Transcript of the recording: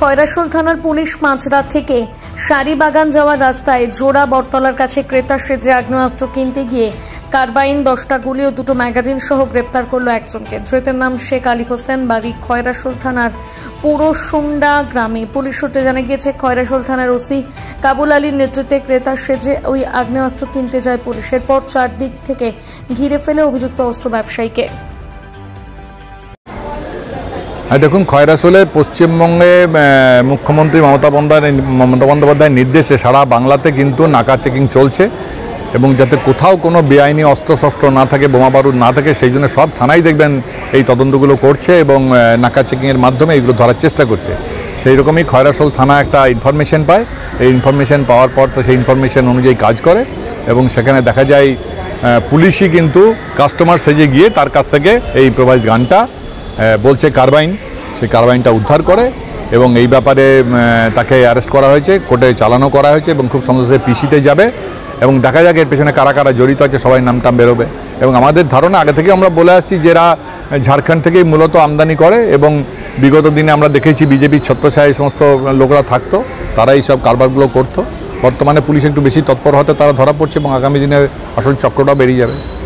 খয়রাশোল থানার পুলিশ মাঝরাত থেকে শাড়িবাগান যাওয়ার রাস্তায় জোড়া বটতলার কাছে ক্রেতা সেজে আগ্নেয়াস্ত্র কিনতে গিয়ে কার্বাইন, 10টা গুলি ও 2টো ম্যাগাজিন সহ গ্রেপ্তার করল একজনকে। ধৃতের নাম শেখ আলী হোসেন, বাড়ি খয়রাশোল থানার পুরসুন্ডা গ্রামে। পুলিশ সূত্রে জানা গিয়েছে, খয়রাশোল থানার ওসি কাবুল আলীর নেতৃত্বে ক্রেতা সেজে ওই আগ্নেয়াস্ত্র কিনতে যায় পুলিশ। এরপর চারদিক থেকে ঘিরে ফেলে অভিযুক্ত অস্ত্র ব্যবসায়ীকে। দেখুন, খয়রাশোলে পশ্চিমবঙ্গে মুখ্যমন্ত্রী মমতা বন্দ্যোপাধ্যায়ের নির্দেশে সারা বাংলাতে কিন্তু নাকা চেকিং চলছে এবং যাতে কোথাও কোনো বেআইনি অস্ত্রশস্ত্র না থাকে, বোমা বারুদ না থাকে, সেই জন্য সব থানাই দেখবেন এই তদন্তগুলো করছে এবং নাকা চেকিংয়ের মাধ্যমে এইগুলো ধরার চেষ্টা করছে। সেই রকমই খয়রাশোল থানা একটা ইনফরমেশন পায়। এই ইনফরমেশন পাওয়ার পর তো সেই ইনফরমেশন অনুযায়ী কাজ করে এবং সেখানে দেখা যায় পুলিশই কিন্তু কাস্টমার সেজে গিয়ে তার কাছ থেকে এই প্রোভাইস গানটা বলছে কার্বাইন, সেই কার্বাইনটা উদ্ধার করে এবং এই ব্যাপারে তাকে অ্যারেস্ট করা হয়েছে, কোর্টে চালানো করা হয়েছে এবং খুব সহজে পিসিতে যাবে এবং দেখা যাক এর পেছনে কারা কারা জড়িত আছে, সবাই নামটাম বেরোবে। এবং আমাদের ধারণা, আগে থেকে আমরা বলে আসছি, যারা ঝাড়খণ্ড থেকেই মূলত আমদানি করে এবং বিগত দিনে আমরা দেখেছি বিজেপির ছত্রছায়া এই সমস্ত লোকরা থাকতো, তারা এই সব কারবারগুলো করতো। বর্তমানে পুলিশ একটু বেশি তৎপর হতে তারা ধরা পড়ছে এবং আগামী দিনে আসল চক্রটাও বেরিয়ে যাবে।